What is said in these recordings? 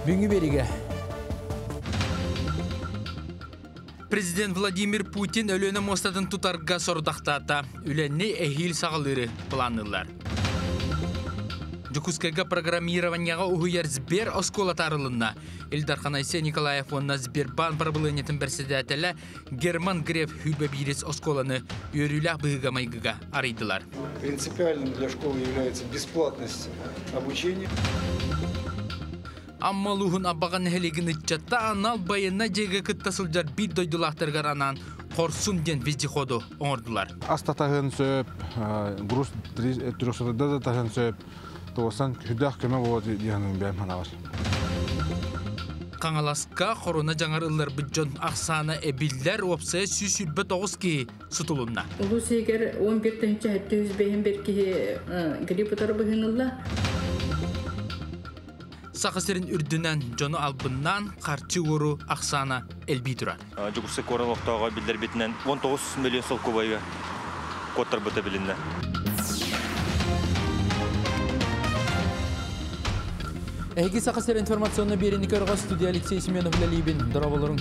Бүгүнкү бериге. Президент Владимир Путин өлөнө мостатын тутарга сордактата. Үленне эхил сагалыры планылар. Жукускайга программированияга ухуяр Сбер осколатарылына. Илдар Айсе Николаев онна Сбербан правлениятын председателя Герман Греф Хүлбебирис осколаны өрүлә быгамайгыга арыйдылар. Принципиальным для школы является бесплатность обучения. Амма лухун аббаган хелигин итчатта анал байына жеге кыттасылжар бир дойдулактаргар анан корсун ден вездеходу оңордулар. Астатагын сөп, груз трёхсотада тагын сөп, тосан хүдах көмө болот дигенин бем хана бар. Каңаласка корона жаңар ыллар бүджон аксана эбиллер опсе сүсүлбө 9 ки сутулунна. Улус егер 11-нче хәттүз бейин берки гриппотар быгынылла. Сақысырын үрдінен жоны албыннан қарчы ору ақсана әлбей тұрар. Жүгірсі корон оқтауға білдер бетінен 19 миллион сол көбайға қоттар бұта білінді. Әйгі сақысыр информационны берені көріға студия Алексей Семенов Лалибин. Дұрабылырың.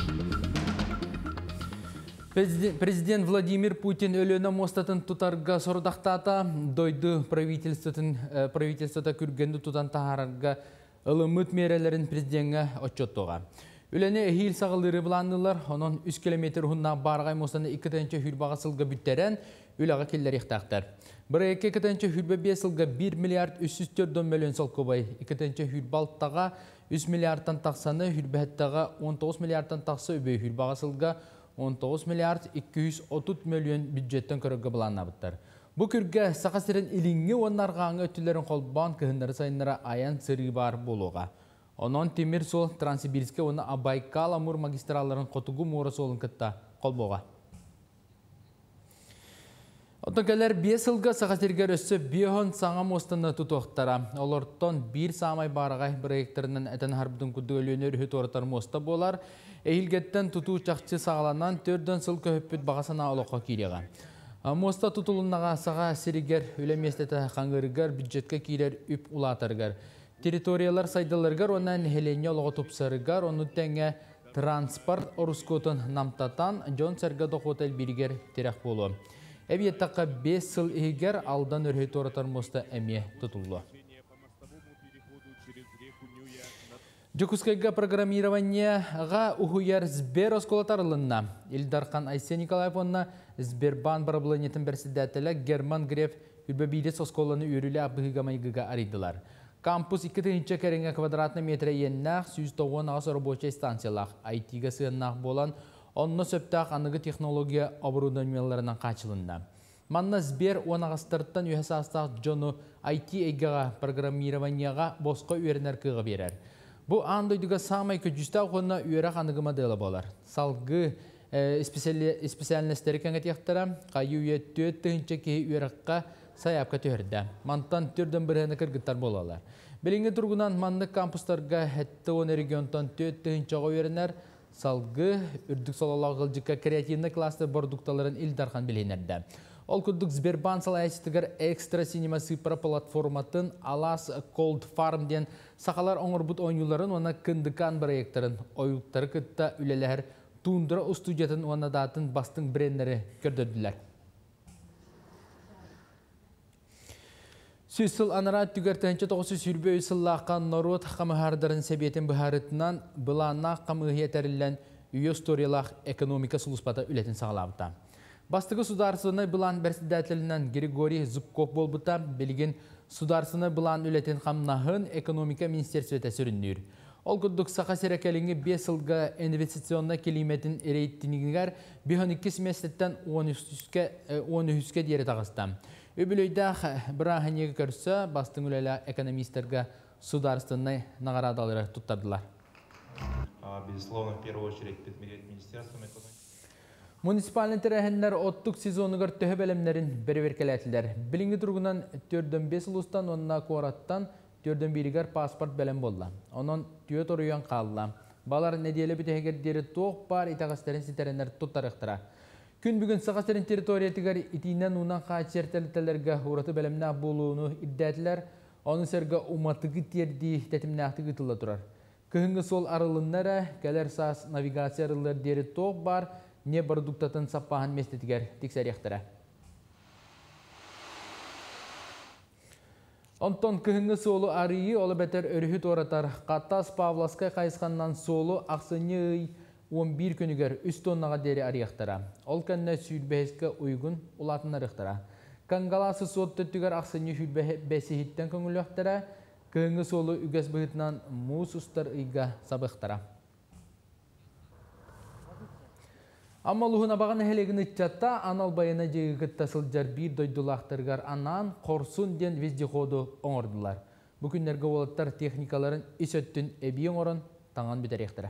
Президент Владимир Путин өлөні мостатын тұтарға сордақтата дойды правительствота күргенді тұтан тағарарға ылымыт мерелерин президентге отчоттуға. Үләне эхил сағылыры бұландылар, onun 3 километр хунна барғай мостаны 2-тенче хүрбаға сылға бүттерен үлаға келлер ехтақтар. Бір 2-тенче хүрбе сылға 1 миллиард 304 миллион сол көбай, 2-тенче хүрбалттаға 3 миллиардтан тақсаны, хүрбәттаға 19 миллиардтан тақсы өбей хүрбаға сылға 19 миллиард 230 миллион бюджеттен көрігі бұланна бұттар. Бу күргә сақасырын илинге оннарғаңы өттілерін қолбан көхіндері сайынлары аян сыры бар болуға. Онон темір сол Транссибирске оны Абайкал Амур магистраларын қотугу муыры солын кітті қолбоға. Отынкәлер 5 жылға сақасыргер өссі бейхон саңа мостыны тұтуқтара. Олырттон бір самай барағай проекторынан әтін харбудың күдді өлінер үхіт ортар моста болар. Әйілгеттен тұту чақчы сағаланан 4 жыл көппет бағасына олыққа кейлеға. Моста tutulunnağa sağa sirigər, ülemestete қаңғырығар, бюджетке кейлер үп улатырғар. Территориялар сайдылырғар, онан хелене олығы тұпсарығар, оны тәңе транспорт орыскотын намтатан, жон сәргі доқотел бірігер терек болу. Әбиеттаққа 5 жыл егер алдан өрхет оратар моста әме тұтылу. Жукускайга программированияға ухуяр Сбер осколатарылынна. Илдар Айсе Николаев онна Сбербан правлениятын председателя Герман Греф Хүлбебирис осколаны өрілі абығығамайгыға аридылар. Кампус 2-нче кәріңе квадратны метре еннақ 190 ағыз рабочий станциялақ. IT-ға сығыннақ болан, онны сөптақ анығы технология оборудованияларынан қачылында. Манна Сбер онағыстырттан үйесастақ жону IT-ға программированияға босқа үйерінер кыға берер. Бу андойдуга самай көжүстә қонна үйерек анығы модели болар. Салғы специальностері кәңет яқтара, қайы үйе 4-нче кей үйерекқа саяпқа төхірді. Мантан түрден біріні кіргіттар болалар. Біліңгі тұрғынан манны кампустарға әтті 10 регионтан 4-нче үйерінер, салғы үрдік солалағы ғылжыққа креативны класты бордукталарын Илдархан білінерді. Ол күрдік Сбербан салайсытығыр экстра синема сыпыра платформатын Алас Cold Farm ден сақалар оңырбұт ойнуларын оны кіндікан проекторын ойуттары күтті үлелер туындыра студиятын оны датын бастың брендері көрдірділер. Сүйсіл анара түгертенче 9 сүрбе үйсіллаққан народ қамығардарын себетін бұхарытынан бұланна қамығетәрілен үйе сториялақ экономика сұлыспата үлетін сағалабыта. Бастығы сударсыны бұлан председателінен Григорий Зубков болбыта, білген сударсыны бұлан үлетін қамнағын экономика министерсветі сүріндір. Ол күрдік сақа серекеліңі 5 жылға инвестиционна келіметін ерейттінігер 12 семесттен 13-ке дері тағысты. Өбілейдақ бір ағынегі көрсі, бастың үлелі экономистерге сударсыны нағарадалары тұттардылар. Безусловно, в первую очередь предмерять Министерством экономики. Municipalni terehеннер оттук сезонығыр төһі бәлемлерін бәрі-беркеләтілер. Білінгі тұрғынан 4-5 ұлыстан онына қораттан 4-1-гер паспорт бәлем болла. Онын түйет орыян қалла. Балар неделі бүтегердері тоқ бар итағастерін сетеренер тұттарықтыра. Күн бүгін сағастерін территориятығар итинен унан қачертелітелерге ұраты бәлемнә болуыны иддәтілер, оны сәргі уматығы терді тәтімнәқтығы тұлла тұрар. Kıhıngı sol arılınlara gelir sas navigasya arılar deri toğ var, ne produktatın sappahan mestetiger tikseriyaktara. Onton kıhıngı solu arıyı olu beter örühüt oratar. Qattas Pavlaska kayıskandan solu aksını 11 könüger üst onnağa deri arıyaktara. Ol kanna süydbeheske uygun ulatınlarıktara. Kangalası soğut töttüger aksını süydbehesi köngülüyaktara. Kıhıngı solu üges bıhıtından muğus ustar ıyga sabıktara. Amma luhuna bağın helegin ıtçatta anal bayına jığıgıtta sılcar bir doydulaqtırgar anan korsun den vizdihodu oңordular. Bu günlerge olattar texnikaların isöttün ebiyen oran taŋan biterektire.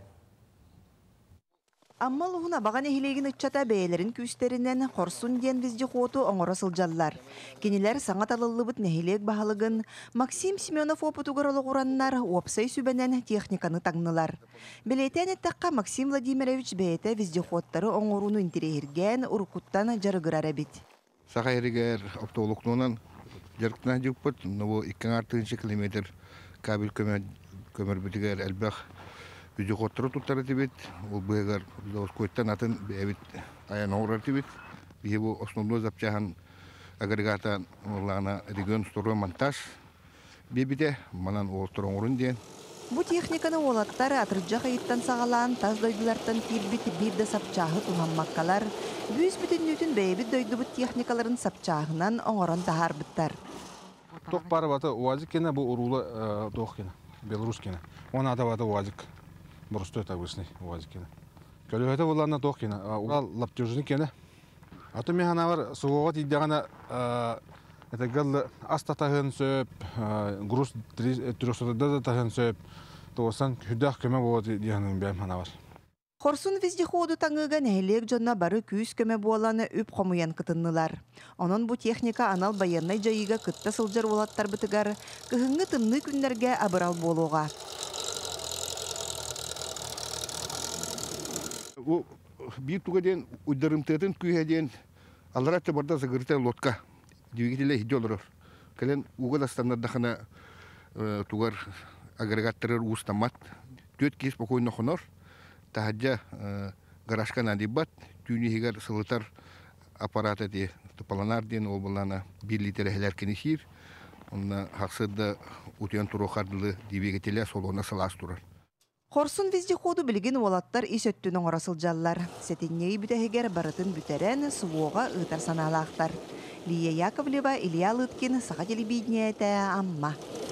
Amma luhuna bağın ehilegin ıtçata beylerin küsterinden korsun den vizdihodu oңora sıljallar. Keniler saŋat alıllıbıt nehileg bahalıgın Maksim Semyonov oputugarалы urannar opsay sübenen texnikanı taŋныlar. Beleten ettakka Maksim Vladimirovich beyete vizdihodtары oңorunu intirehirgen urkuttan jarıgırar ebit. Sağa eriger optolukluğundan jarıktına jıpпыт, bu 2 kilometr kabel kömür bitiger elbaq vizdihodtары tuttara tibit, ol bıgar koyttan atın ebit ayan oğrar tibit. Bihe bu основной запчахан агрегата олана регион сторой монтаж бебите манан олтурун урун ден. Bu texnikanı olattar atırca kayıttan sağalan taz doydulardan kirbit bir de sapçahı tuhanmakkalar. Büyüs bütünlütün beybit doydu bu texnikaların sapçahından oңoron tahar bittar. Тоқ бары баты уазик кені, бұл ұрулы тоқ кені, белорус кені. Оны ада баты уазик, бұрысты өтак өсіне уазик кені. Көлі өті оларына тоқ кені, ол лаптежіні кені. Аты мен ғана бар, суғуға тейді ғана астатағын сөп, груз 300-да тағын сөп, тоғысан хүддақ көмі болады дейінің бәйім ғана бар. Korsun vizdihodu taŋıga nähilek jonna bары küs köme bolany üp qomuyan kıtınныlar. Onun bu texnika anal bayanay jayıga kıtta sıljar olattar bitigar, kıhıngı tımны günlerge abıral boluğa. O bir tuğaden uydarımtığın kuyheden alaratça barda zagırta lotka. Двигателя hidolor. Kalen uğada standartdahana tuğar agregatları ustamat. 4 kez spokojno honor. Tahajja garajka nadibat, tüni higar sılıtar aparata diye tıpalanar diyen olbalana 1 litre heler kenesir. Ona haksırda utuyan turu kardılı двигателя solona salas turar. Korsun vizdihodu bilgin olattar isöttün oңora sıljallar. Setinneyi bütehiger baratın büteren suvoğa ıtar sanalaqtar. Liya Yakovleva, Ilya Lytkin, Sağa Telebidniyete, Amma.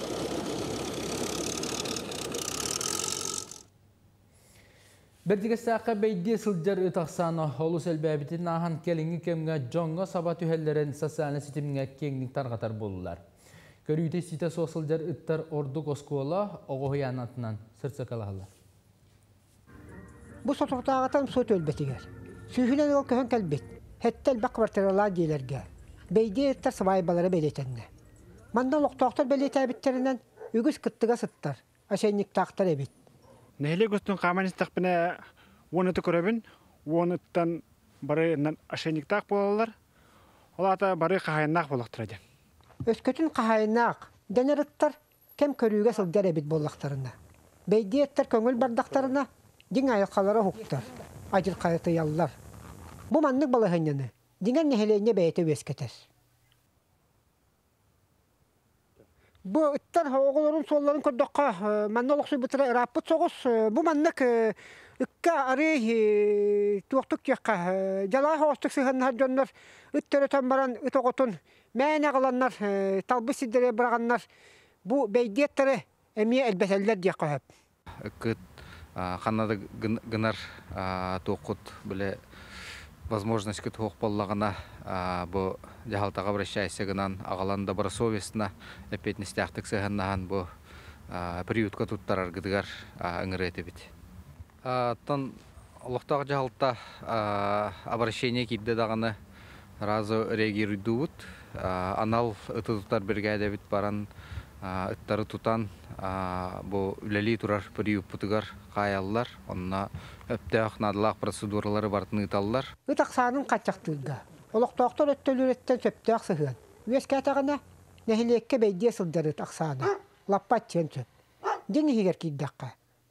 Berdiga saqa beydi sıljar ıtaqsana olus elbäbitin ahan kelingi kemge jonga saba tühelleren sasana sitimge kenglik targatar boldular. Körüyte sita sosıljar ıttar orduk oskola oğoyanatından sırtsakalahalar. Bu sotoqtağatan sot ölbetiger. Sühülen ol köhön kelbet. Hettel bakvartaralar dilerge. Beydi ıttar savaybalara beletenne. Mandan loqtaqtar beletebitterinden ügüs kıttıga sıttar. Aşenlik taqtar ebit. Nehli gustun qamanistak bine wonıtı köröbün. Wonıttan bari aşenlik taq bolalar. Olata bari qahayannak bolaqtıracan. Öskötün qahayannak dener ıttar kem körüge sılgar ebit bollaqtarına. Beydi ıttar köngül bardaqtarına din ayaqalara huktar. Acil qayıtı yallar. Bu manlık balahanyany diňen neheleyne beyete vesketer. Bu ıttar oğulların solların kördaqqa mannoloqsu bitire rapıt soğus bu manlık ıkka ari tuqtuk yaqqa jala hostuk sıhannar jonlar ıttara tambaran ıtoqotun mäne qalanlar talbis sidere bırağanlar bu beydiyettere emiye elbeseller diýaqqa hep. Kıt qanada gınar toqut bile возможность кыт хохпаллагына бу жахалтага обращайся гынан агалан добросовестно эпетнистяктык сыганнан бу приютка туттарар гыдыгар ыңырыты бит. Тон лохтаг жахалта обращение кидде даганы разы реагируйдут. Анал ытытар бергәдә бит баран ыттары тутан бу үлели турар приютпутыгар каяллар. Онна öptəq nadlaq proseduraları bartını ıtallar. Itaqsanın qaçaqtılda. Oloqtaqtar öttölüretten söptəq sıhın. Veskətəğine nehliyekke beydiye sıldarı taqsana. Lappat çen söp. Dini higer kiddaqqa.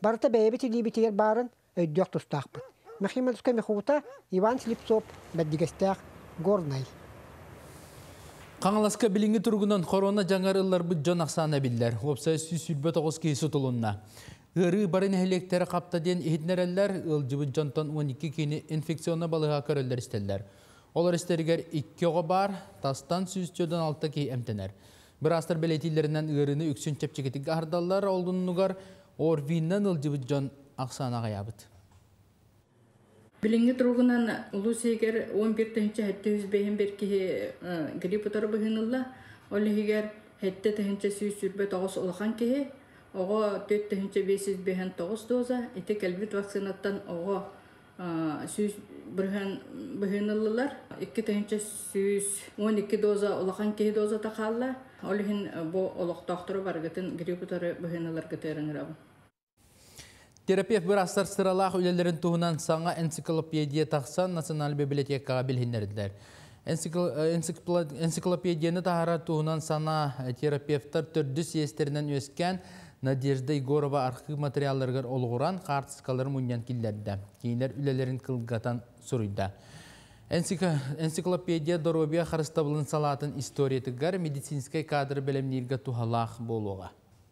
Барыта бәйбет илибитер барын өйдөх тустақпыт. Махимовска мехута Иван Слепцов бәддигестәк горнай. Қаңыласқа білінгі тұрғынан корона жаңар ыллар бұд жон ақсана білдер. Опсай сүлбет оғыз кейсі тұлынна. Үрі барын әлектері қапта ден ехіднерелер ұлжыбыд жонтан 12 кені инфекционна балыға көрілдер істелдер. Олар істергер 2 оға бар, тастан сүзтөден 6 кей әмтенер. Бір астыр бәлетейлерінен үріні үксін чепчекетігі ардалар олғыннығар орвиннен ұлжыбыд жон ақсана ғаябыд. Билинги тургунан улусегер 11-нче хәттүз бәһен берки грипп утары быһынылла. Олегер хәттә-тәһенче сүрбә тагыс улхан кеһе. Ого 4-нче 500 бәһен тагыс доза. Ите кәлбит вакцинаттан ого сүз быһыныллар. 2-нче сүз 12 доза улхан кеһе доза тахалла. Олехин бу олох доктор баргатын грипп утары быһынылар гетереңрәб. Терапевт бір астар сыралақ үлелерін туғынан саңа энциклопедия тақсан национал библиотекаға білгендерділер. Энциклопедияны тағара туғынан сана терапевттар түрді сиестерінен өскен Надежда Егорова архив материалларғар олғыран қартысқаларын мұниян келдерді. Кейінер үлелерін қылғатан сұруйда. Энциклопедия Доробия қарыстабылын салатын историятығар медицинскай кадры білімнерге туғалақ болуға.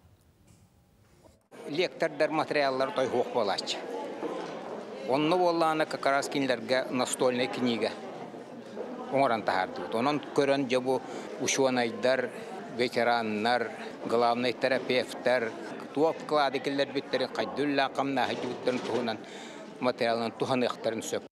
Лектордар материаллар той хоқ болач. Онны болланы как раз кинлерге настольная книга. Оңран тахарды. Онон көрөн жабу ученыйдар, ветераннар, главный терапевттар, туап клады киллер биттери кайдулла камна хажуттан туһунан материалын туһаныктарын сөп.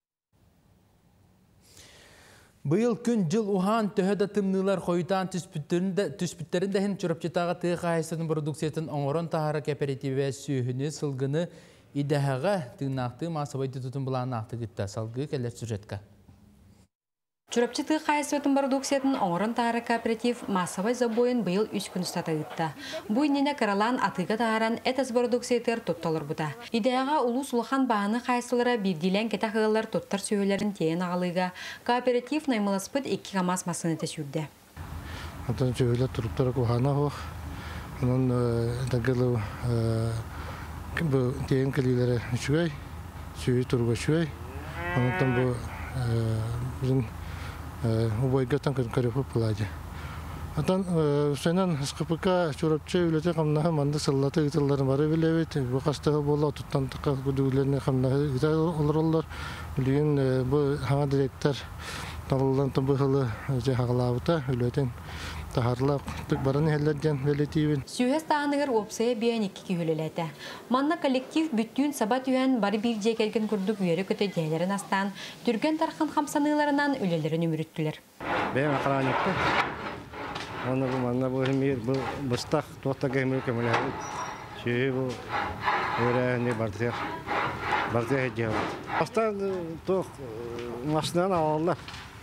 Быйыл күн жыл ухан төһөдө тымнылар койутан түспүттерин дәһин чурапчытага тыга хайсатын продукциятын оңорон тахара кооперативе сүйүнү сылгыны идәһәгә тыгнакты масабай тутун буланакты гытта салгы келер сюжетка. Чурапчыты хайсатын продукциятын оңорон тахара кооператив масабай забойын быйыл 3 күн стата гытта. Бу инене каралан атыга тахаран этас продукциятыр тоттолор бута. Идәһәгә улус улхан бааны хайсылары бирдилен кетахылар тоттар сөйләрен тейен агалыга кооператив наймаласпыт 2 КАМАЗ массаны тәшүрдә. Антон сөйлә туруптар кухана хо. Онун дагылы бу тейен килеләре чуй, сүй турга чуй. Онтан бу bizim убойгатан көрөп булади. Атан сенен скпк чурапчы үлете камна манда сыллаты гытыллары бары билебет. Бу кастыгы болла туттан тыкка күдүлөрүнө камна олорлор. Билген бу хана директор таллан табылы же хагалабыта үлетен тахарлап тык барын хеллерден белетибин. Сүйес тааныгыр опсая биен 2 күлелете. Манна коллектив бүттүн сабат үйен бары бир же келген күрдүк үйөрө көтө жайларын астан түрген тархан хамсаныларынан үлелерин өмүрүттүлөр. Бен акараникте. Оны бу манна бу мир бу быстак токтага эмир кемеле. Сүйе бу өрөне бардыр. Бардыр жеп. Астан ток машинаны алалар.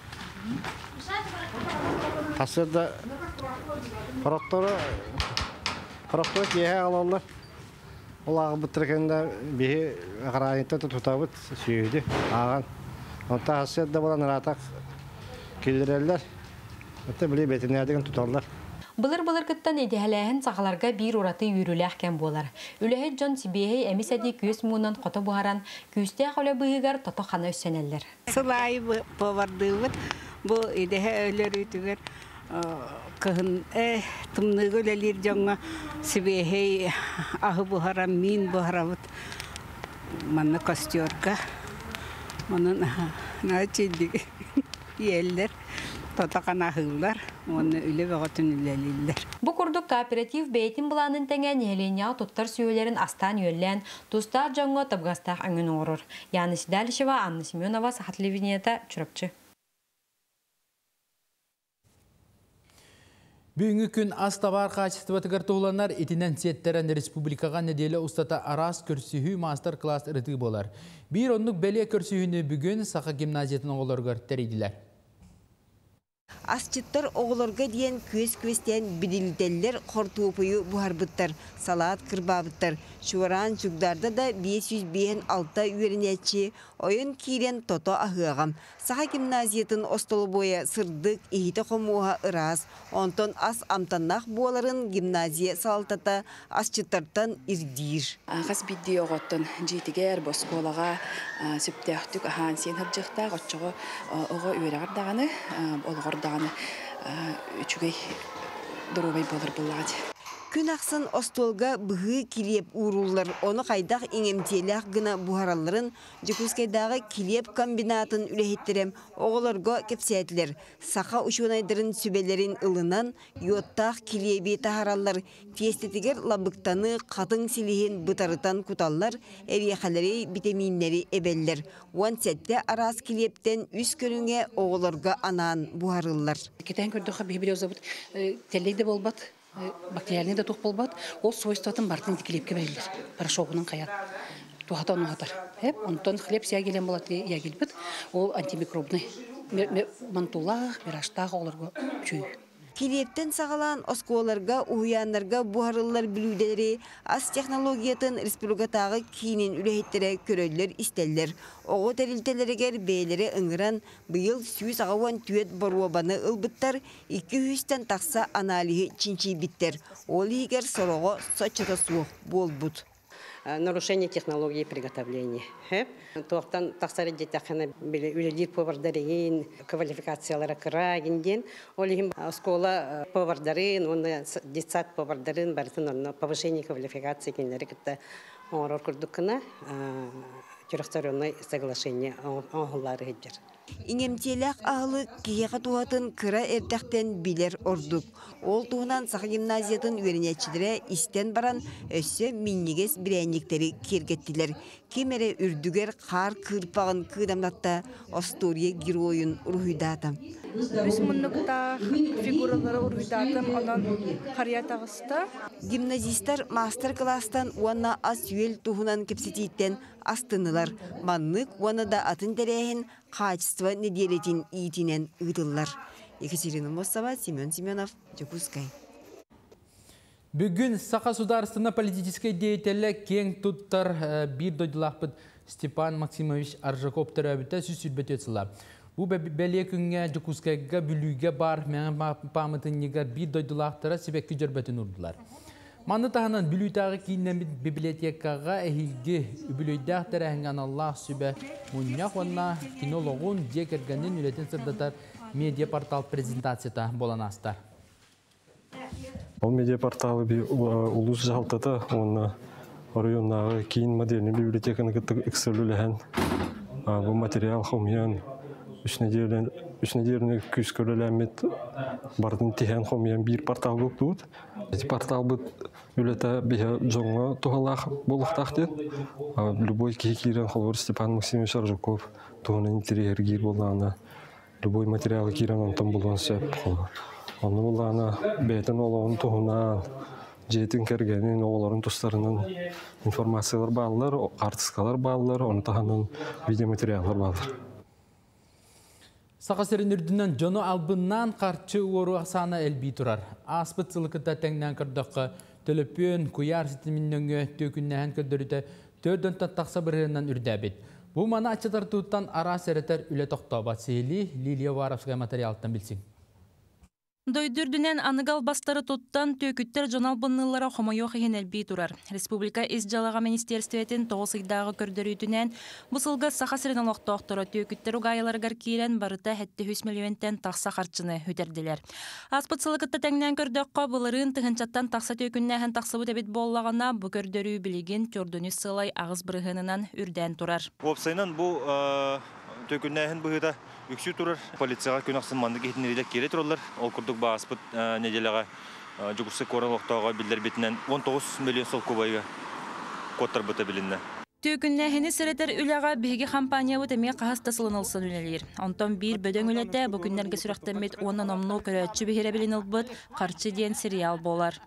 Асырда парактора кие алалар. Олар битиргенде бии агранита тутабыт сүйүдү. Аган. Онта асырда болан ратак килдирелер. Ата биле бетине деген туталар. Былыр кыттан идеаләһен сагаларга бир ураты үйрүләх кем болар. Үлеһе Джон Сибеһи эмисәди күс мунан кото буаран күстә хәле быйгар тото хана өсәнәләр. Сылай повардыбыт бу идеһе өлөр үтүгөр кыһын тымныгылелер жаңа Сибеһи ахы буаран мин буарабыт. Манна костёрка. Манна начиди еллер. Татаканахылар, оны үле багатын үлелилер. Бу курдук кооператив бейтин буланын теңен Еленя тоттар сүйөлерин астан йөллән, тустар жаңга табгастак аңын орор. Яны Сидалишева, Анна Семенова, Сахат телевидениета, Чурапчы. Бүгінгі күн астабар качество тыгартууланар итинен сеттерен республикага неделе устата арас көрсүхү мастер-класс ырыты болар. Бир оннук беле көрсүхүнү бүгүн Саха гимназиятын оголоргор теридилер. Асчыттар оғылырға дейін көз-көстен білілделер қортуыпыйы бұхарбыттар, салат кырбабыттар. Шуаран жүгдарда да 500-6 үйерінетші, ойын кейрен тото ахығам. Саха гимназиятын остолы бойы сырдық, ehite қомуға ыраз, онтон ас амтаннақ боларын гимназия салатата асчыттартан ирдир. Ағас бидді оғыттын жетігер босколаға сүптәқтік ахан сен хыджықта ғотчығы оғы үйерағардағаны, олғырдағаны үчігей дұрубай болыр бұлады. Күн ақсын остолга бұғы килеп урулар, оны қайдақ еңемтелек гына бұхараларын Жекускайдағы килеп комбинатын үлехеттерем оғыларға кепсәтілер. Сақа ұшуынайдырын сүбелерін ылынан, йоттақ килеби тахаралар, тестетігер лабықтаны қатың силихин бұтарытан куталлар, әрияқалары витаминнері әбеллер. Уан сәтті арас килептен үс көріңе оғыларға анан бұхарылар. Кетен көрдіға бейбілеузабыт телейді болбат. Бактериальный да тух болбат, ол свойствотын бартын дикилепке берилер. Порошогунан каят. Тухатан ухатар. Онтон хлеб сягелен болат ягелбит, ол антимикробный. Мантулах, мираштах оларга чүй. Килептен сағалан осколарға, уянларға бұхарылар білудері, ас технологиятын республикатағы кейінен үлехеттері көрөлілер истеллер. Оғы тәрілтелерігер бәйлері ыңыран бұйыл сүйіз ағауан түйет боруабаны ылбыттар, 200-тен тақса аналиhi чинчи биттер. Ол егер сороғы сочыта суық бол бұд. Нарушение технологии приготовления. Тоқтан тақсары детахана үлелер повардарин, квалификациялары кырагинден, олихим школа повардарын, оны детсад повардарын бартын повышение квалификации кенлері кітті оңырор күрдікіна түріқсарионный соглашение оңғылары хеджер. Иңемтелек ағылы кейеға туғатын кыра әртәқтен билер ордук. Ол туғынан сақы гимназиятын үйренетшілері истен баран өссі миннегес бірәйніктері кергеттілер. Кемері үрдігер қар кырпағын кыдамдатта Остория героyun урхуйдатам. Үс мұннықтақ фигуралары урхуйдатам, онан қария тағыста. Гимназистар мастер-класстан уанна ас үйел туғынан кепсетейттен астынылар. Маннык уанна да атын дәрәйін качество неделетин итинен ыдыллар. Екатерина Мосова, Семен Семенов, Жекускай. Бүгін Саха Сударственно политической деятелі кең туттар бір дойдылақпыд Степан Максимович Аржакоптер әбіті сүсүрбет өтсіла. Бұл бәле күнге Жекускайға бүліге бар мәңі памытыннеге бір дойдылақтыра себеккі жүрбетін ұрдылар. Манды тағынан бүлітағы кейіннен библиотекаға әйілге үбілейдәқтір әңген Аллах сүбә мұнняқ онна кинологун декергенін үлетін сырдатар медиапортал презентацията болан астар. Ол медиапорталы улус жалтата, оны районнағы кейін модельный библиотеканы эксерліліген. Бұл материал қомиян үш недеріне күз көріләмет бардың теген қомиян бір портал көп тұғыд. Портал бұд үлеті бейі жоңға тұғалақ болықтақ дед. Любой кейкерен қолыр Степан Максимович Аржаков тұғының интерьергер болғаны. Любой материалы керен онтан болуын сөп қолыр. Оны болғаны бәйтін олығын тұғынан, жетін кергенін, оғыларын тұстарының информациялар бағылар, артыскалар бағылар, оны тағынан видеоматериалар бағылар. Сақасырын үрдінен жону албыннан қарчы ору саны әлбей тұрар. Аспыт сылықыта тәңнен кірдіқі төліппен көяр сетімінніңі төкіннән көрдіріті төрден тақса бірінен үрдәбет. Бұл мана ачытар тұттан ара сәрітер үлі тоқтауба сейлі Лилия Варовская материалттан білсің. Дойдүрдүнен аныгал бастары туттан төкүттер жонал быннылара хомойох ехен әлбей турар. Республика изжалага министерстветін тоғысыйдағы көрдөрүтүнен бұсылға сақасырын олықтоқтыры төкүттер угайыларғар кейлен барыта 700 миллионтен тақса қарчыны өтерділер. Аспытсылықытта тәңнен көрдөққа бұлырын тұхынчаттан тақса төкүннәхін тақсыбы дәбет боллағына бұ көрдөрі білеген төрдіні сылай ағыз бірғынынан үрден турар. Опсайнан бұл төкүннәхін бұғыда үксі тұрар. Полицияға күн ақсын манды кейтінерелер келе тұралар. Ол күрдік бағаспыт неделяға жүгісі корын оқтауға білдер бетінен 19 миллион сол көбайға коттар бұта білінді. Төкүннәхіні сіретер үліға бейгі компания өтеме қағаста сылынылсын үлелер. Онтан бір бөдің үлеті бұкүннерге сүрақтамет оның омну көрәтші бейірі білін ұлбыт қарчы ден сериал болар.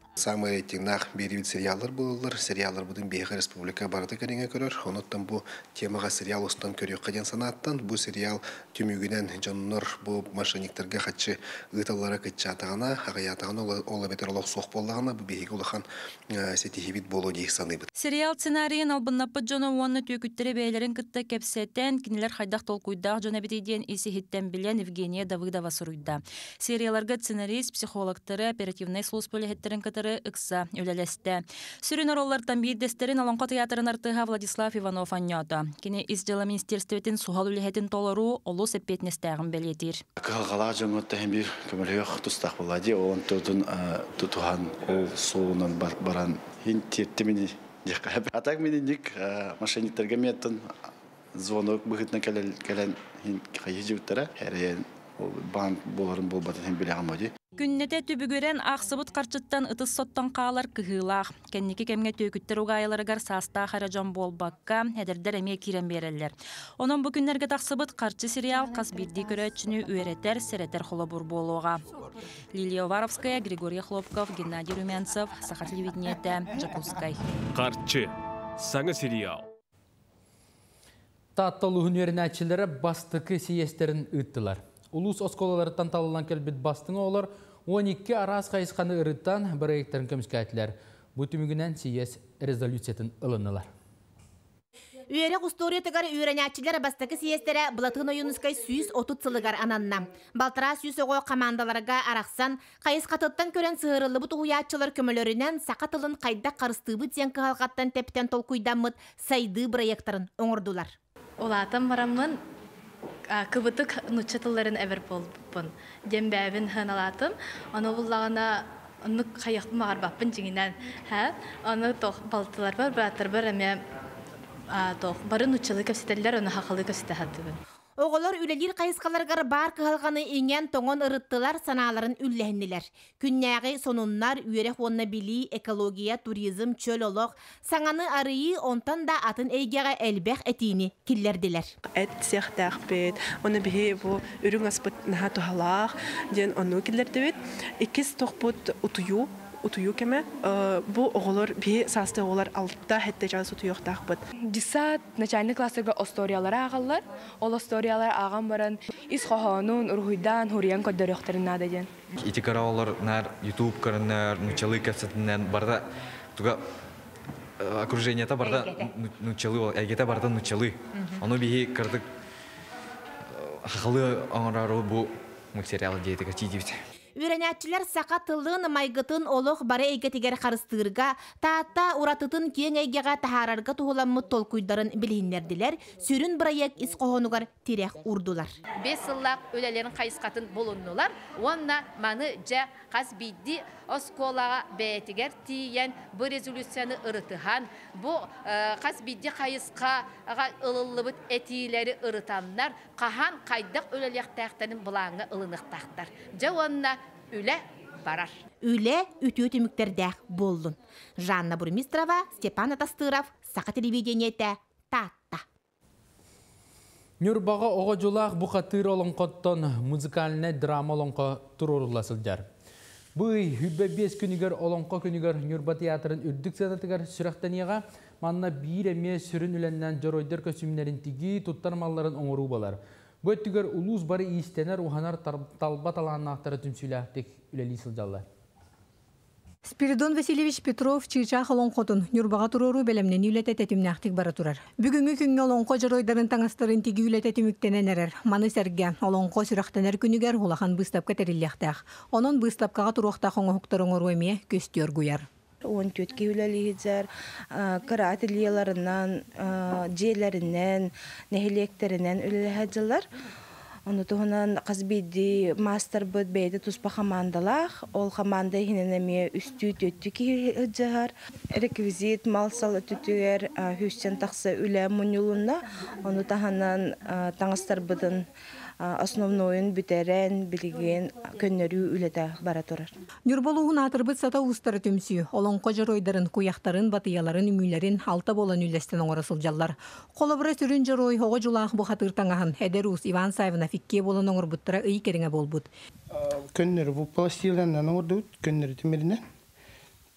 Самый рейтингнах беривит сериаллар булылар. Сериаллар будын Бейха Республика барыты көреңе көрөр. Онуттан бу темага сериал устан көрөк каден санаттан бу сериал түмүгүнен жоннор бу мошенниктерге хатчы ыталлара кытчатагана, агаятагана ола бетерлок сок боллагана бу Бейха улахан сетихибит болу дей саныбыт. Сериал сценарийын албыннаппы жона уонны түйкүттері бейлерин кытта кепсеттен, кинилер хайдах толкуйдах жона бетейден иси хиттен билен Евгения Давыдова суруйда. Сериаларга сценарист, психологтары, оперативный служб полихеттерин катары ыкса үлелесте. Сүрін ороллартан бейдестерин Олонко театрын артыға Владислав Иванов аньота. Кини издела министерстветін сухал үлехетін толору олу сеппетнестәғын белетир. Калгала жоңотта хембир көмөлөк тустак болади. Он тодун тутухан ол соонун баран хин тиртимини дика. Атак миник мошенниктерге меттен звонок быгытна келен хин кайжыптара. Херен банк боларын болбатын хем биле амоди. Күннете түбүгөрен ақсыбыт қарчыттан ытыс соттан қалар кыһылақ. Кенники кемге түйкүттер угайыларыгар саста харажан болбакка, әдердер әме кирен берелер. Онын бұл күннерге тақсыбыт қарчы сериал қас бірді көрөтчіні үйретер, серетер холобур болуға. Лилия Варовская, Григорий Хлопков, Геннадий Румянцев, Саха телевидениеті, Жакускай. Қарчы. Саңы сериал. Татталу өнерінәтшілері бастықы сиестерін үттілер. Улус осколаларыттан талылан келбет бастыңа олар 12 арас қайысқаны ұрыттан бір аяқтарын көміскәтілер. Бұтымігінен сиес резолюциятын ылынылар. Үйерек усториятыгар үйренятчылар бастакы сиестере бұлатығын ойынускай 130 сылыгар ананна. Балтыра 100 оғой командаларға арақсан, қайыс қатыттан көрен сығырылы бұт ұғыятчылар көмөлерінен сақатылын қайда қарыстығы тен қағалғаттан тәптен толкуйдамыд сайды проекторын оңырдулар. Олатам барамын кыбытык нучатыларын әвер болбын. Дембәбін хыналатым, оны бұллағына оны қаяқтым ағар баппын жеңінен. Оны балтылар бар, бұратыр бар әме бары нучалы көпсетелер, оны хақылы көпсетәхаттыбын. Оғылар үлелер қайысқаларғар бар қығалғаны еңен тоңон ырыттылар саналарын үлләхінілер. Күннәғі сонуннар үйерек онына били, экология, туризм, чөл олық, саңаны арыйы онтан да атын әйгеға әлбәқ әтейіні келлерділер. Әт сияқтақ бет, оны бігі бұл үрің аспыт наға тухалақ, ден оны келлерді бет. Икіз тоқпыт утую кеме, бұл оғылар бі састы оғылар алтта хәтті жасы утуюқтақ бұд. Дисат начальный классырға осториялары ағалар, ол осториялар аған баран ис қоғанын, ұрғыйдан, хуриян көддер өқтерін нададен. Ити қарауылар нар YouTube көрінер, нучалы кәпсетінен барда, туға окружениета барда нучалы, әгеті барда нучалы. Оны бігі кірдік хақылы аңырары бұл материалы дейдігі чидевді. Үйренятчылар сақа тылын майгытын олық бары әйгетігер қарыстырға, таатта уратытын кен әйгеға тахарарға тұғыламы толкуйдарын білгендерділер, сүрін бірайек ис қоғынуғар терек ұрдулар. 5 сыллақ өлелерін қайысқатын болунулар, онна маны жа қас бейді осколаға бәйтігер тиен бұл резолюцияны ұрытыған, бұл қас бейді қайысқаға ылылыбыт әтейлері ұрытанлар, қахан қайдақ өлелек тәқтінің бұлаңы ылынықтақтар. Жа онна үлі барар. Үлі үті-өтіміктердәк болдың. Жанна Бурмистрова, Степан Атастыров, Сақа телевидениеті, Татта. Нүрбаға оға жолақ бұқатыр олыңқоттон музыкаліне драма олыңқо тұрорыласылдар. Бұй хүббе 5 күнігер олыңқо күнігер Нүрба театрын үрдік сәдатығар сүрақтаныға манна бір әме сүрін үленнен жоройдер көсімнерін тігі тұттар малларын оңыру болар. Бұл өттігер ұлыз бары истенер ұханар талбат аланын ақтары түмсіләқтік үлелі сылжалар. Спиридон Васильевич Петров чыйчах олонқотун Нүрбаға турору белемнен үлете тетімнәқтік бары турар. Бүгінгі күнге олонқо жыройдарын таңастарын тегі үлете тіміктенен әрер. Маны сәрге олонқо сүрақтанер күнігер олахан бұстапқа тәріліқтәқ. Onun бұстапқаға туруқтақ оңықтырың оруеме көстер гуяр. 14 үлелігіздер, қыратылияларынан, жейлерінен, нәхелектерінен үлелігіздер. Оны туғынан қазбейді мастер бұд бейді тұспа командалақ. Ол команда хиненеме үсті төтті кейгіздер. Реквизит, малсал өтітігер хүстен тақсы үлі мұнылына. Оны тағанан таңыстар бұдын основнойын бүтерен білген көннөрү үлете бара турар. Нүрболуғын атырбыт сата ұстары түмсі, олонқо жыройдарын, куяқтарын, батыяларын, үмүйлерин алта болан үлестен оңырысыл жаллар. Қолыбыра сүрін жырой, хоғы жулақ бұқатыр таңағын, әдерус Иван Саевна фикке болан оңыр бұттыра ұй керіңе бол бұд. Көннөрі бұл пластиланнан оңырды бұд, көннөрі тімерінен.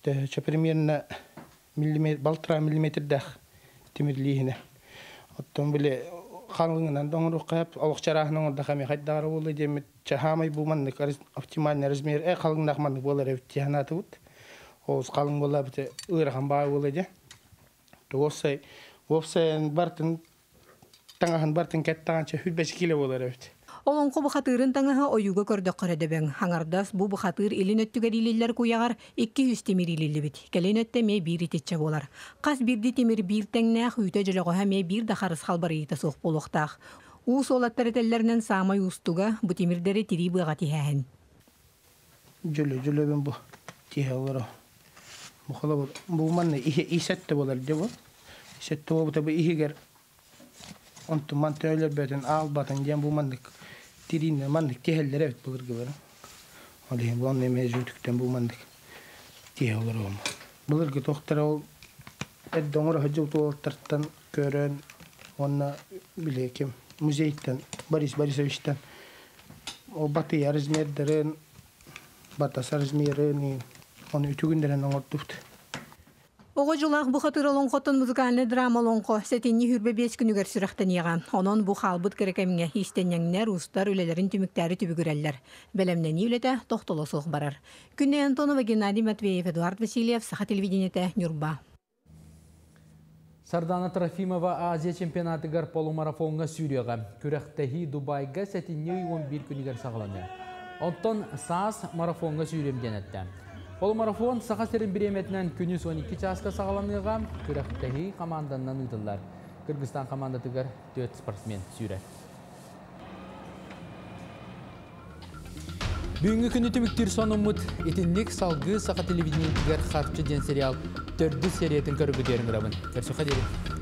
примерно полтора миллиметрдах темирлиһине. Оттон биле халыңынан доңрук кап, алыкчарахның орда хами хайдары болду демит. Чахамай бу маннык оптимальный размер халыңдак маннык болар эвтиянаты бут. Оз халың бола бите ырхан бай болду. Тоосай вовсен бартын таңахан бартын кеттанча 5 кило болар эвт. Олонқо бұқатырын таңаға ойуға көрдік қырадыбен. Хаңардас бұ бұқатыр елін өттігер илелер көяғар 200 темір илелі біт. Кәлен өтті ме бір ететші болар. Қас бірді темір бір тәңнәқ үйті жылығыға ме бір дақарыс қалбар еті соқ болуқтақ. Уыз олаттар етелерінен самай ұстуға бұ темірдері тiri бұға тихәхін. Жүлі бен бұ тихә олар. Бұ манны исетті болар деп. Исетті болар бұ ихігер. Онту мантөйлер бөтен ал батан дем бу мандык тиринне мандык техелдер evet булыр гыбыр. Оле бу анне межүтүктен бу мандык техелдер ол. Булыр ки токтор ол эддоңор хажу токтортан көрөн онна билеким музейден Борис Борисовичтен о баты размердерин бата размерин оны үтүгүндерен оңортупт. Оғы жылақ бұқатыр олонқотын музыкальный драма олонқо сәтенні хүрбе 5 күнігер сүрақтан еған. Онын бұ қалбыт керекеміне истеннеңнер, ұстар өлелерін түміктәрі түбігірәллер. Бәлемнен еулеті тоқтылы соқ барар. Күнне Антонова, Геннадий Матвеев, Эдуард Васильев, Саха телевидениеті, Нюрба. Сардана Трофимова Азия чемпионатыгар полумарафонға сүйреға. Күрәқтәхи Дубайға сәтенне 11 күнігер сағыланы. Онтон саас марафонға сүйремден әтті. Полумарафон сақасырын біреметінен күніз 12 часқа сағаланыға күрәқтәхи команданнан ұйдылар. Кыргызстан командатығар 4 спортсмен сүйрі. Бүгінгі күні түміктер сонымыд етінлік салғы сақа телевидениетігер қарчы ден сериал 4 сериетін көрі бүдерін ғырабын. Көрсіға дерін.